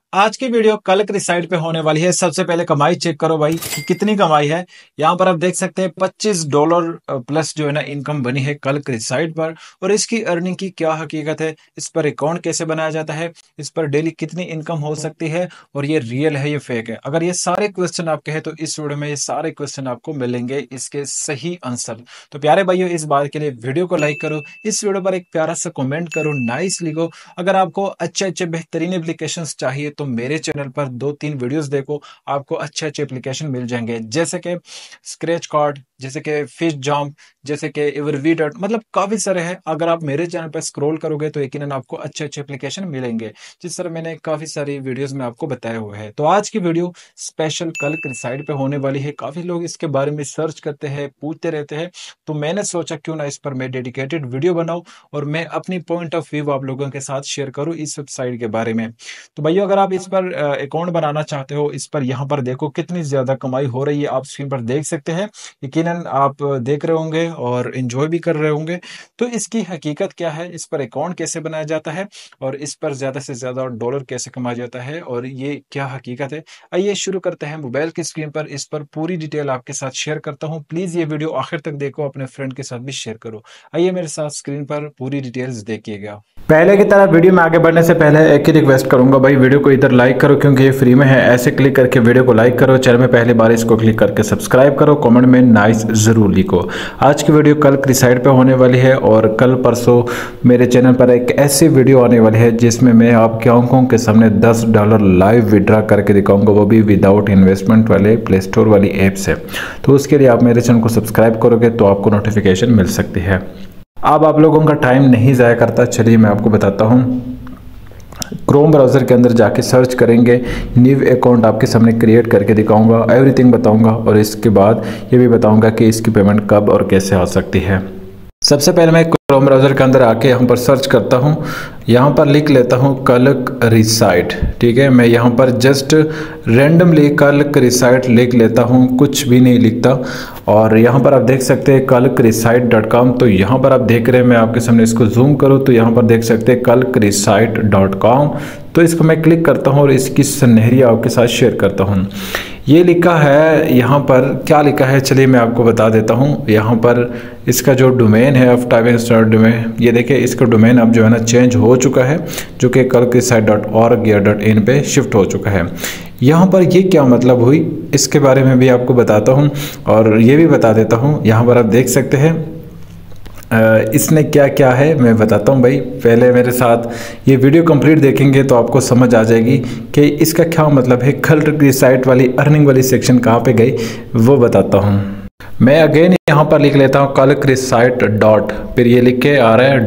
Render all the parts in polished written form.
आज की वीडियो कल की साइड पे होने वाली है। सबसे पहले कमाई चेक करो भाई कि कितनी कमाई है। यहाँ पर आप देख सकते हैं $25 प्लस जो है ना इनकम बनी है कल की साइड पर। और इसकी अर्निंग की क्या हकीकत है, इस पर अकाउंट कैसे बनाया जाता है, इस पर डेली कितनी इनकम हो सकती है, और ये रियल है ये फेक है। अगर ये सारे क्वेश्चन आपके हैं तो इस वीडियो में ये सारे क्वेश्चन आपको मिलेंगे, इसके सही आंसर। तो प्यारे भाइयों, इस बात के लिए वीडियो को लाइक करो, इस वीडियो पर एक प्यारा सा कमेंट करो, नाइस लिखो। अगर आपको अच्छे अच्छे बेहतरीन एप्लीकेशंस चाहिए तो मेरे चैनल पर 2-3 वीडियोस देखो, आपको अच्छे अच्छे एप्लीकेशन मिल जाएंगे, जैसे कि स्क्रैच कार्ड, जैसे कि फिश जंप, जैसे कि एवरवी डॉट, मतलब काफी सारे हैं। अगर आप मेरे चैनल पर स्क्रॉल करोगे तो यकीनन आपको अच्छे अच्छे एप्लीकेशन मिलेंगे, जिस तरह मैंने काफी सारी वीडियोस में आपको बताए हुए हैं। तो आज की वीडियो स्पेशल कल की साइड पे होने वाली है। काफी लोग इसके बारे में सर्च करते हैं, पूछते रहते हैं, तो मैंने सोचा क्यों ना इस पर मैं डेडिकेटेड वीडियो बनाऊं और मैं अपनी पॉइंट ऑफ व्यू आप लोगों के साथ शेयर करूं इस वेबसाइट के बारे में। तो भैया, अगर आप इस पर अकाउंट बनाना चाहते हो, इस पर यहाँ पर देखो कितनी ज्यादा कमाई हो रही है, आप स्क्रीन पर देख सकते हैं। यकीनन आप देख रहे होंगे और एंजॉय भी कर रहे होंगे। तो इसकी हकीकत क्या है, इस पर अकाउंट कैसे बनाया जाता है, और इस पर ज्यादा से ज्यादा डॉलर कैसे कमाया जाता है, और ये क्या हकीकत है, आइए शुरू करते हैं। मोबाइल की स्क्रीन पर इस पर पूरी डिटेल आपके साथ शेयर करता हूँ। प्लीज ये वीडियो आखिर तक देखो, अपने फ्रेंड के साथ भी शेयर करो। आइए मेरे साथ स्क्रीन पर पूरी डिटेल्स देखिएगा। पहले की तरह वीडियो में आगे बढ़ने से पहले एक ही रिक्वेस्ट करूंगा भाई, वीडियो को इधर लाइक करो क्योंकि ये फ्री में है। ऐसे क्लिक करके वीडियो को लाइक करो, चैनल में पहली बार इसको क्लिक करके सब्सक्राइब करो, कमेंट में नाइस जरूर लिखो। आज की वीडियो कल की साइड पे होने वाली है, और कल परसों मेरे चैनल पर एक ऐसी वीडियो आने वाली है जिसमें मैं आपकी आंखों के सामने $10 लाइव विड्रा करके दिखाऊंगा, वो भी विदाउट इन्वेस्टमेंट वाले प्ले स्टोर वाली ऐप से। तो उसके लिए आप मेरे चैनल को सब्सक्राइब करोगे तो आपको नोटिफिकेशन मिल सकती है। अब आप लोगों का टाइम नहीं ज़ाया करता, चलिए मैं आपको बताता हूँ। क्रोम ब्राउज़र के अंदर जाके सर्च करेंगे, न्यू अकाउंट आपके सामने क्रिएट करके दिखाऊंगा, एवरीथिंग बताऊंगा, और इसके बाद ये भी बताऊंगा कि इसकी पेमेंट कब और कैसे आ सकती है। सबसे पहले मैं क्रोम ब्राउज़र के अंदर आके यहाँ पर सर्च करता हूँ, यहाँ पर लिख लेता हूँ कल्क रिसाइट। ठीक है, मैं यहाँ पर जस्ट रैंडमली कल्क रिसाइट लिख लेता हूँ, कुछ भी नहीं लिखता। और यहाँ पर आप देख सकते हैं kalkresite.com। तो यहाँ पर आप देख रहे हैं, मैं आपके सामने इसको जूम करूँ तो यहाँ पर देख सकते हैं kalkresite.com। तो इसको मैं क्लिक करता हूँ और इसकी सुनहरी आपके साथ शेयर करता हूँ। ये लिखा है, यहाँ पर क्या लिखा है चलिए मैं आपको बता देता हूँ। यहाँ पर इसका जो डोमेन है, ऑफ टाइप स्टार डोमेन, ये देखिए इसका डोमेन अब जो है ना चेंज हो चुका है, जो कि kalkresite.org या .in पे शिफ्ट हो चुका है। यहाँ पर ये क्या मतलब हुई, इसके बारे में भी आपको बताता हूँ, और ये भी बता देता हूँ। यहाँ पर आप देख सकते हैं इसने क्या क्या है मैं बताता हूँ भाई। पहले मेरे साथ ये वीडियो कंप्लीट देखेंगे तो आपको समझ आ जाएगी कि इसका क्या मतलब है। kalkresite वाली अर्निंग वाली सेक्शन कहाँ पे गई वो बताता हूँ। मैं अगेन यहाँ पर लिख लेता हूँ kalkresite डॉट, फिर ये लिख के आ रहा है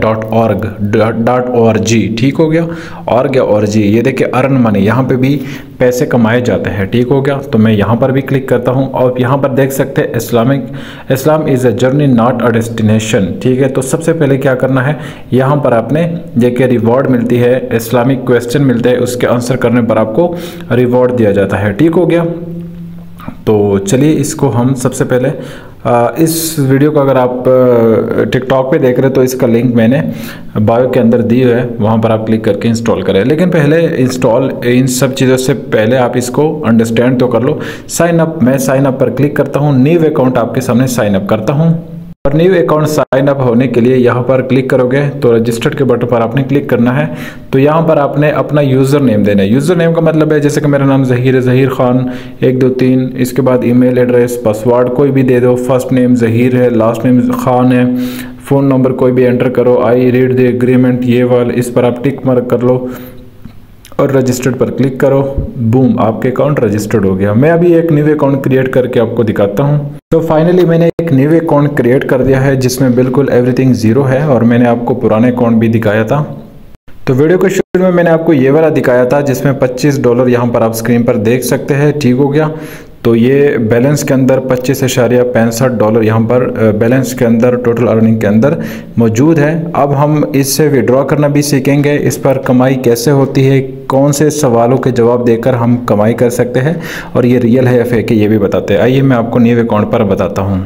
.org। ठीक हो गया, org या org। ये देखिए अर्न मनी, यहाँ पे भी पैसे कमाए जाते हैं। ठीक हो गया, तो मैं यहाँ पर भी क्लिक करता हूँ, और यहाँ पर देख सकते हैं Islam is a journey not a destination. ठीक है, तो सबसे पहले क्या करना है, यहाँ पर आपने देखिए रिवॉर्ड मिलती है, इस्लामिक क्वेश्चन मिलते हैं, उसके आंसर करने पर आपको रिवॉर्ड दिया जाता है। ठीक हो गया, तो चलिए इसको हम सबसे पहले इस वीडियो को अगर आप टिकटॉक पे देख रहे हैं तो इसका लिंक मैंने बायो के अंदर दी है, वहाँ पर आप क्लिक करके इंस्टॉल करें। लेकिन पहले इंस्टॉल इन सब चीज़ों से पहले आप इसको अंडरस्टैंड तो कर लो। साइन अप, मैं साइन अप पर क्लिक करता हूँ, न्यू अकाउंट आपके सामने साइन अप करता हूँ। और न्यू अकाउंट साइन अप होने के लिए यहाँ पर क्लिक करोगे तो रजिस्टर्ड के बटन पर आपने क्लिक करना है। तो यहाँ पर आपने अपना यूज़र नेम देना है। यूज़र नेम का मतलब है जैसे कि मेरा नाम ज़हीर है, ज़हीर खान 123, इसके बाद ईमेल एड्रेस, पासवर्ड कोई भी दे दो। फर्स्ट नेम ज़हीर है, लास्ट नेम खान है, फ़ोन नंबर कोई भी एंटर करो। आई रीड द एग्रीमेंट, ये वाला, इस पर आप टिक मार्क कर लो और रजिस्टर्ड पर क्लिक करो। बूम, आपके अकाउंट रजिस्टर्ड हो गया। मैं अभी एक न्यू अकाउंट क्रिएट करके आपको दिखाता हूँ। तो फाइनली मैंने एक न्यू अकाउंट क्रिएट कर दिया है जिसमें बिल्कुल एवरीथिंग ज़ीरो है, और मैंने आपको पुराने अकाउंट भी दिखाया था। तो वीडियो के शुरू में मैंने आपको ये वाला दिखाया था जिसमें $25 यहाँ पर आप स्क्रीन पर देख सकते हैं। ठीक हो गया, तो ये बैलेंस के अंदर $25.65 यहाँ पर बैलेंस के अंदर टोटल अर्निंग के अंदर मौजूद है। अब हम इससे विड्रॉ करना भी सीखेंगे, इस पर कमाई कैसे होती है, कौन से सवालों के जवाब देकर हम कमाई कर सकते हैं, और ये रियल है या फेक है ये भी बताते हैं। आइए मैं आपको न्यू अकाउंट पर बताता हूँ।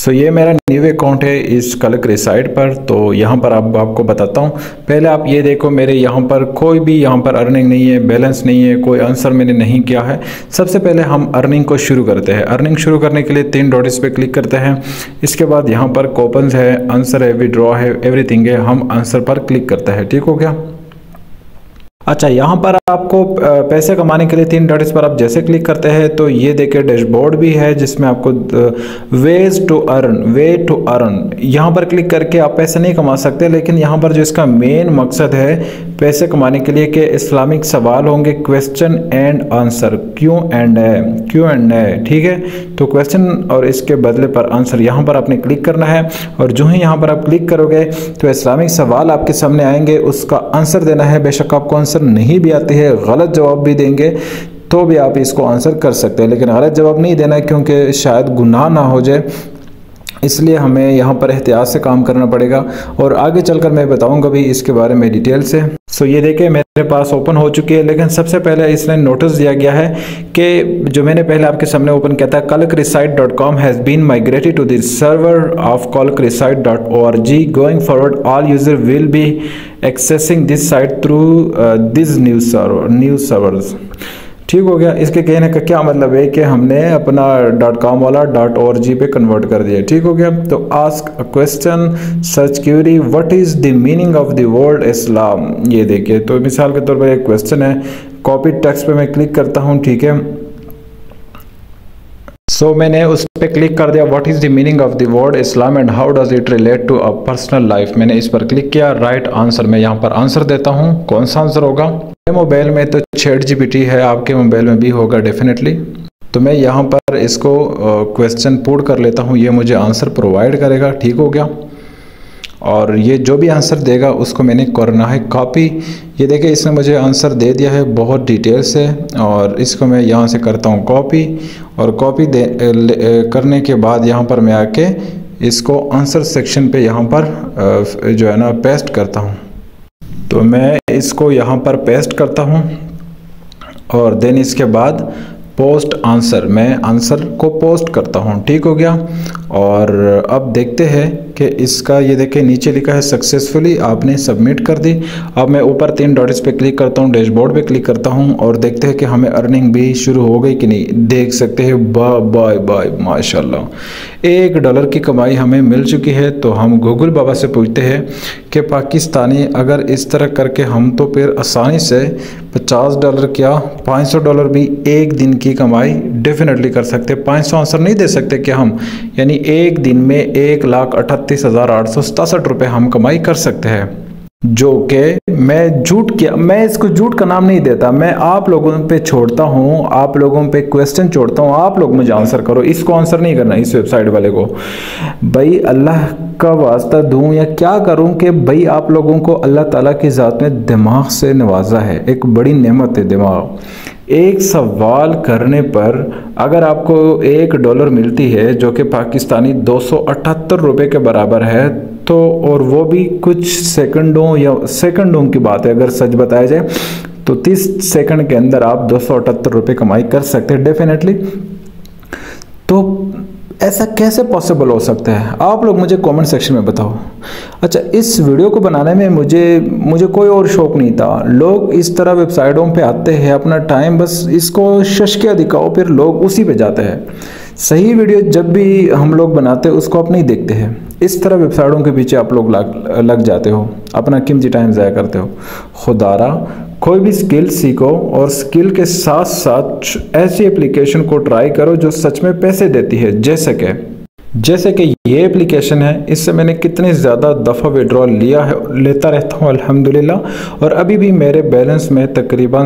सो ये मेरा न्यू अकाउंट है इस कलक्रिसाइड पर। तो यहाँ पर आपको बताता हूँ। पहले आप ये देखो, मेरे यहाँ पर कोई भी यहाँ पर अर्निंग नहीं है, बैलेंस नहीं है, कोई आंसर मैंने नहीं किया है। सबसे पहले हम अर्निंग को शुरू करते हैं। अर्निंग शुरू करने के लिए 3 डॉट्स पे क्लिक करते हैं। इसके बाद यहाँ पर कूपन्स है, आंसर है, विड्रॉ है, एवरीथिंग है। हम आंसर पर क्लिक करते हैं। ठीक हो गया। अच्छा, यहाँ पर आपको पैसे कमाने के लिए 3 डॉट्स पर आप जैसे क्लिक करते हैं तो ये देखिए डैशबोर्ड भी है जिसमें आपको वेज टू अर्न यहाँ पर क्लिक करके आप पैसे नहीं कमा सकते, लेकिन यहाँ पर जो इसका मेन मकसद है पैसे कमाने के लिए कि इस्लामिक सवाल होंगे, question and answer, Q and A. ठीक है, तो क्वेश्चन और इसके बदले पर आंसर यहाँ पर आपने क्लिक करना है। और जो ही यहाँ पर आप क्लिक करोगे तो इस्लामिक सवाल आपके सामने आएंगे, उसका आंसर देना है। बेशक आपको आंसर नहीं भी आती है, गलत जवाब भी देंगे तो भी आप इसको आंसर कर सकते हैं, लेकिन गलत जवाब नहीं देना है क्योंकि शायद गुनाह ना हो जाए, इसलिए हमें यहाँ पर एहतियात से काम करना पड़ेगा। और आगे चलकर मैं बताऊंगा भी इसके बारे में डिटेल से। सो ये देखिए मेरे पास ओपन हो चुकी है, लेकिन सबसे पहले इसने नोटिस दिया गया है कि जो मैंने पहले आपके सामने ओपन किया था, kalkricide.com has been migrated to the server of kalkricide.org। Going forward all user will be accessing this site through this news servers. ठीक हो गया। इसके कहने का क्या मतलब है कि हमने अपना .com वाला .org पे कन्वर्ट कर दिया। ठीक हो गया। तो ask a question, search query, what is the meaning of the word Islam. ये देखिए, तो मिसाल के तौर पर एक क्वेश्चन है, कॉपी टेक्स्ट पे मैं क्लिक करता हूँ। ठीक है, सो मैंने उस पर क्लिक कर दिया, what is the meaning of the word Islam and how does it relate to a personal life. मैंने इस पर क्लिक किया, राइट आंसर। मैं यहाँ पर आंसर देता हूँ, कौन सा आंसर होगा। मेरे मोबाइल में तो ChatGPT है, आपके मोबाइल में भी होगा डेफिनेटली। तो मैं यहाँ पर इसको क्वेश्चन पुट कर लेता हूँ, ये मुझे आंसर प्रोवाइड करेगा। ठीक हो गया। और ये जो भी आंसर देगा उसको मैंने करना है कॉपी। ये देखिए इसने मुझे आंसर दे दिया है बहुत डिटेल से, और इसको मैं यहाँ से करता हूँ कॉपी। और कॉपी करने के बाद यहाँ पर मैं आके इसको आंसर सेक्शन पे यहाँ पर जो है ना पेस्ट करता हूँ। तो मैं इसको यहाँ पर पेस्ट करता हूँ और देन इसके बाद पोस्ट आंसर, मैं आंसर को पोस्ट करता हूँ। ठीक हो गया। और अब देखते हैं कि इसका, ये देखिए नीचे लिखा है सक्सेसफुली, आपने सबमिट कर दी। अब मैं ऊपर 3 डॉट्स पे क्लिक करता हूँ, डैशबोर्ड पे क्लिक करता हूँ और देखते हैं कि हमें अर्निंग भी शुरू हो गई कि नहीं। देख सकते हैं, बाय बाय माशाल्लाह, $1 की कमाई हमें मिल चुकी है। तो हम गूगल बाबा से पूछते हैं कि पाकिस्तानी अगर इस तरह करके हम तो फिर आसानी से $50 क्या $500 भी एक दिन की कमाई डेफिनेटली कर सकते। 500 आंसर नहीं दे सकते कि हम, यानी एक दिन में 1,38,867 रुपये हम कमाई कर सकते हैं, जो कि मैं इसको झूठ का नाम नहीं देता। मैं आप लोगों पे छोड़ता हूँ, आप लोगों पे क्वेश्चन छोड़ता हूँ, आप लोग मुझे आंसर करो। इसको आंसर नहीं करना, इस वेबसाइट वाले को। भाई अल्लाह का वास्ता दूं या क्या करूं कि भाई आप लोगों को अल्लाह ताला की ज़ात में दिमाग से नवाजा है, एक बड़ी नेमत है दिमाग। एक सवाल करने पर अगर आपको $1 मिलती है, जो कि पाकिस्तानी 278 रुपये के बराबर है, तो और वो भी कुछ सेकंडों की बात है। अगर सच बताया जाए तो 30 सेकंड के अंदर आप 278 रुपये कमाई कर सकते हैं डेफिनेटली। तो ऐसा कैसे पॉसिबल हो सकता है, आप लोग मुझे कमेंट सेक्शन में बताओ। अच्छा, इस वीडियो को बनाने में मुझे कोई और शौक नहीं था। लोग इस तरह वेबसाइटों पे आते हैं, अपना टाइम बस इसको शशकिया दिखाओ, फिर लोग उसी पे जाते हैं। सही वीडियो जब भी हम लोग बनाते हैं उसको आप नहीं देखते हैं, इस तरह वेबसाइटों के पीछे आप लोग लग जाते हो, अपना कीमती टाइम ज़ाया करते हो। खुदारा कोई भी स्किल सीखो और स्किल के साथ साथ ऐसी एप्लीकेशन को ट्राई करो जो सच में पैसे देती है। जैसे कि ये एप्लीकेशन है, इससे मैंने कितने ज़्यादा दफ़ा विड्रॉल लिया है, लेता रहता हूँ अल्हम्दुलिल्लाह। और अभी भी मेरे बैलेंस में तकरीबन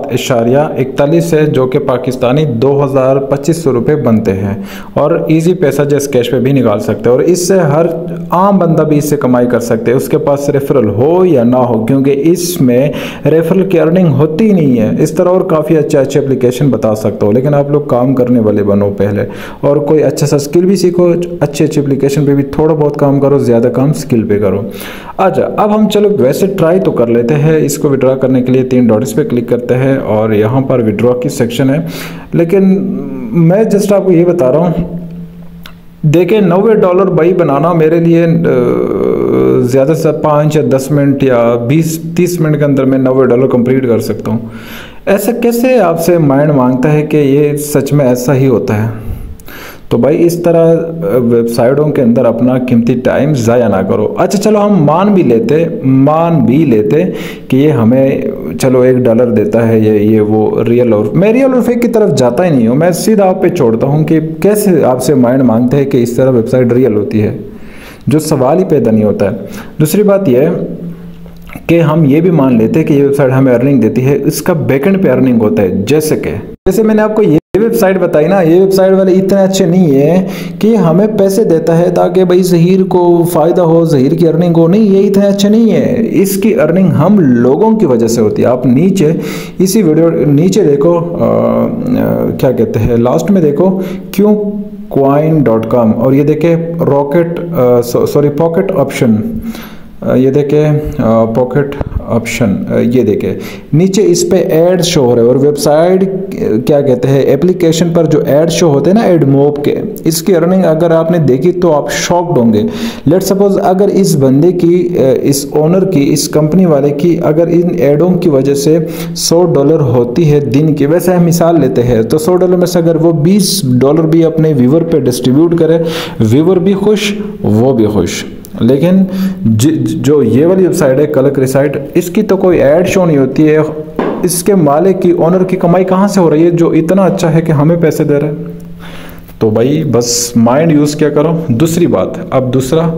7.41 है, जो कि पाकिस्तानी 2,2500 रुपये बनते हैं। और इजी पैसा जैसे कैश पे भी निकाल सकते हैं, और इससे हर आम बंदा भी इससे कमाई कर सकते हैं, उसके पास रेफरल हो या ना हो, क्योंकि इसमें रेफरल की अर्निंग होती ही नहीं है। इस तरह और काफ़ी अच्छे एप्लीकेशन बता सकता हूँ, लेकिन आप लोग काम करने वाले बनो पहले, और कोई अच्छा सा स्किल भी सीखो। अच्छे एप्लीकेशन पे भी थोड़ा बहुत काम करो, ज़्यादा काम स्किल पे करो। अच्छा, अब हम चलो वैसे ट्राई तो कर लेते हैं। इसको विड्रॉ करने के लिए 3 डॉट्स पे क्लिक करते हैं और यहाँ पर विड्रॉ की सेक्शन है, लेकिन मैं जस्ट आपको ये बता रहा हूँ देखिए $90 भाई बनाना मेरे लिए ज़्यादा से 5 या 10 मिनट या 20-30 मिनट के अंदर मैं $90 कंप्लीट कर सकता हूँ। ऐसा कैसे आपसे माइंड मांगता है कि ये सच में ऐसा ही होता है? तो भाई इस तरह वेबसाइटों के अंदर अपना कीमती टाइम ज़ाया ना करो। अच्छा चलो हम मान भी लेते कि ये हमें चलो $1 देता है, ये वो रियल और मैं रियल और फेक की तरफ जाता ही नहीं हूँ। मैं सीधा आप पे छोड़ता हूँ कि कैसे आपसे माइंड मांगते हैं कि इस तरह वेबसाइट रियल होती है, जो सवाल ही पैदा नहीं होता है। दूसरी बात यह है कि हम ये भी मान लेते हैं कि ये वेबसाइट हमें अर्निंग देती है, इसका बैकएंड पे अर्निंग होता है। जैसे मैंने आपको ये वेबसाइट बताई ना, ये वेबसाइट वाले इतने अच्छे नहीं है कि हमें पैसे देता है ताकि भाई ज़हीर को फ़ायदा हो, ज़हीर की अर्निंग हो। नहीं, ये इतने अच्छे नहीं है। इसकी अर्निंग हम लोगों की वजह से होती है। आप नीचे इसी वीडियो नीचे देखो, क्या कहते हैं, लास्ट में देखो qcoin.com और ये देखे पॉकेट ऑप्शन, ये देखे पॉकेट ऑप्शन, ये देखे नीचे इस पे ऐड शो हो रहे हैं। और वेबसाइट क्या कहते हैं, एप्लीकेशन पर जो ऐड शो होते हैं ना एडमोब के, इसकी अर्निंग अगर आपने देखी तो आप शॉक्ड होंगे। लेट सपोज अगर इस बंदे की, इस ओनर की, इस कंपनी वाले की अगर इन एडों की वजह से $100 होती है दिन की, वैसे हम मिसाल लेते हैं, तो $100 में से अगर वो $20 भी अपने व्यूवर पे डिस्ट्रीब्यूट करे, व्यूवर भी खुश, वो भी खुश। लेकिन जो ये वाली वेबसाइट है कलक रिसाइट, इसकी तो कोई ऐड शो नहीं होती है। इसके मालिक की, ओनर की कमाई कहाँ से हो रही है जो इतना अच्छा है कि हमें पैसे दे रहा है? तो भाई बस माइंड यूज़ क्या करो। दूसरी बात, अब दूसरा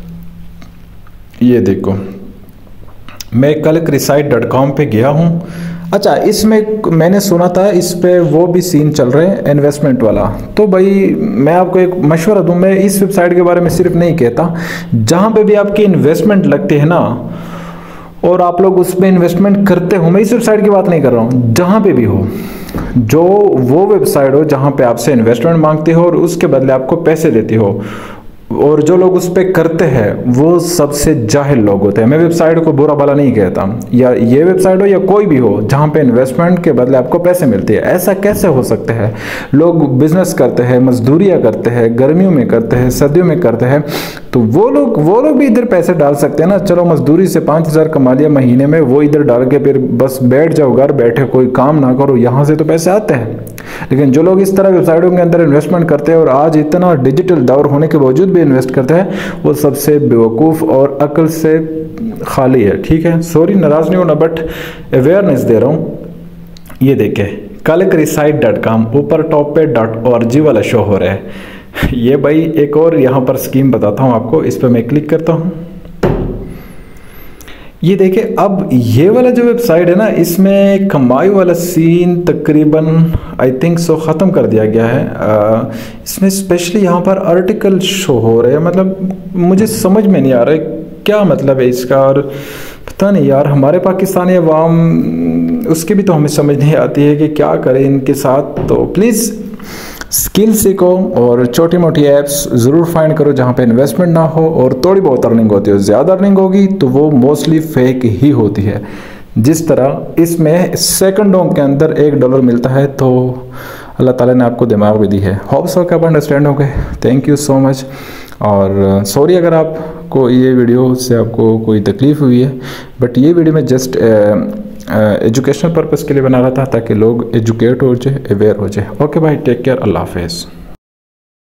ये देखो, मैं कलकरिसाइट.com पे गया हूँ। अच्छा, इसमें मैंने सुना था इस पे वो भी सीन चल रहे हैं इन्वेस्टमेंट वाला। तो भाई मैं आपको एक मशवरा दूं, मैं इस वेबसाइट के बारे में सिर्फ नहीं कहता, जहाँ पे भी आपकी इन्वेस्टमेंट लगती है ना और आप लोग उस पर इन्वेस्टमेंट करते हो, मैं इस वेबसाइट की बात नहीं कर रहा हूँ, जहाँ पे भी हो, जो वो वेबसाइट हो जहाँ पे आपसे इन्वेस्टमेंट मांगती हो और उसके बदले आपको पैसे देती हो, और जो लोग उस पर करते हैं वो सबसे जाहिल लोग होते हैं। मैं वेबसाइट को बुरा भला नहीं कहता, या ये वेबसाइट हो या कोई भी हो जहाँ पे इन्वेस्टमेंट के बदले आपको पैसे मिलते हैं। ऐसा कैसे हो सकता है? लोग बिजनेस करते हैं, मजदूरियाँ करते हैं, गर्मियों में करते हैं, सर्दियों में करते हैं, तो वो लोग भी इधर पैसे डाल सकते हैं ना। चलो मजदूरी से 5,000 कमा लिया महीने में, वो इधर डाल के फिर बस बैठ जाओ, घर बैठे कोई काम ना करो, यहाँ से तो पैसे आते हैं। लेकिन जो लोग इस तरह वेबसाइटों के अंदर इन्वेस्टमेंट करते हैं और आज इतना डिजिटल दौर होने के बावजूद भी इन्वेस्ट करते हैं, वो सबसे बेवकूफ़ और अकल से खाली है। ठीक है, सॉरी, नाराज़ नहीं होना, बट अवेयरनेस दे रहा हूँ। ये देखे कलकरिसाइट.com, ऊपर टॉप पे .org वाला शो हो रहा है। ये भाई एक और यहाँ पर स्कीम बताता हूँ आपको, इस पर मैं क्लिक करता हूँ। ये देखिए, अब ये वाला जो वेबसाइट है ना, इसमें कमाई वाला सीन तकरीबन आई थिंक सो ख़त्म कर दिया गया है। इसमें स्पेशली यहाँ पर आर्टिकल शो हो रहे हैं, मतलब मुझे समझ में नहीं आ रहा है क्या मतलब है इसका। और पता नहीं यार, हमारे पाकिस्तानी अवाम उसकी भी तो हमें समझ नहीं आती है कि क्या करें इनके साथ। तो प्लीज़ स्किल सीखो और छोटी मोटी ऐप्स ज़रूर फाइंड करो जहाँ पे इन्वेस्टमेंट ना हो और थोड़ी बहुत अर्निंग होती है। ज़्यादा अर्निंग होगी तो वो मोस्टली फेक ही होती है। जिस तरह इसमें सेकंडों के अंदर $1 मिलता है, तो अल्लाह ताला ने आपको दिमाग भी दी है। होप सो कि आप अंडरस्टैंड हो गए। Thank you so much. और सॉरी अगर आपको ये वीडियो से आपको कोई तकलीफ़ हुई है, बट ये वीडियो में जस्ट एजुकेशनल पर्पज़ के लिए बना रहा था ताकि लोग एजुकेट हो जाए, अवेयर हो जाए। ओके भाई, टेक केयर, अल्लाह हाफिज़।